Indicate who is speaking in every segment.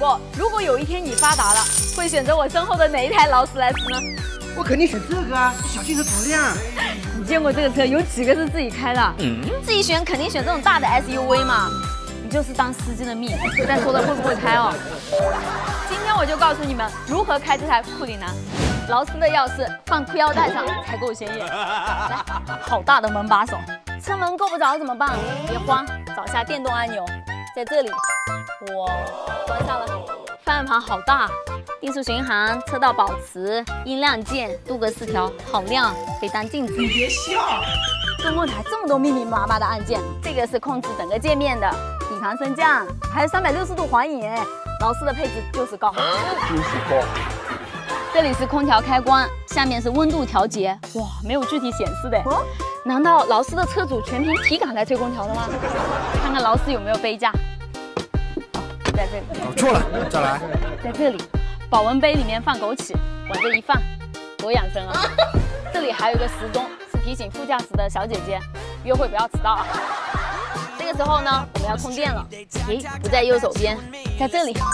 Speaker 1: 过，如果有一天你发达了，会选择我身后的哪一台劳斯莱斯呢？
Speaker 2: 我肯定选这个啊，小镜头质量。
Speaker 1: 你见过这个车有几个是自己开的？自己选肯定选这种大的 SUV 嘛。你就是当司机的命，再说了会不会开哦？今天我就告诉你们如何开这台库里南。劳斯的钥匙放裤腰带上才够显眼。来，好大的门把手，车门够不着怎么办？别慌，找下电动按钮，在这里，哇，关上了。方向盘好大，定速巡航、车道保持、音量键、镀铬饰条，好亮，可以当镜子。
Speaker 2: 你别笑。
Speaker 1: 中控台这么多密密麻麻的按键，这个是控制整个界面的，底盘升降，还有360度环影。劳斯的配置就是高，
Speaker 2: 就是高。
Speaker 1: 这里是空调开关，下面是温度调节，哇，没有具体显示的。难道劳斯的车主全凭体感来吹空调的吗？看看劳斯有没有杯架。在这里。
Speaker 2: 搞错了，再来。
Speaker 1: 在这里，保温杯里面放枸杞，往这一放，多养生啊！这里还有一个时钟，是提醒副驾驶的小姐姐，约会不要迟到啊。这个时候呢，我们要充电了，诶，不在右手边，在这里。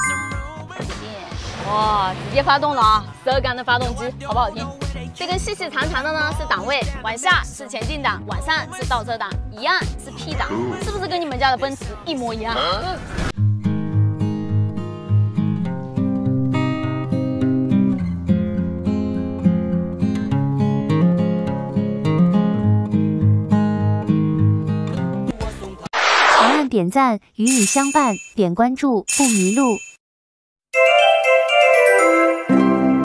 Speaker 1: 哇，直接发动了啊！12缸的发动机，好不好听？这根细细长长的呢是档位，往下是前进档，往上是倒车档，一样是 P 档，是不是跟你们家的奔驰一模一样？
Speaker 3: 长按点赞，与你相伴；点关注，不迷路。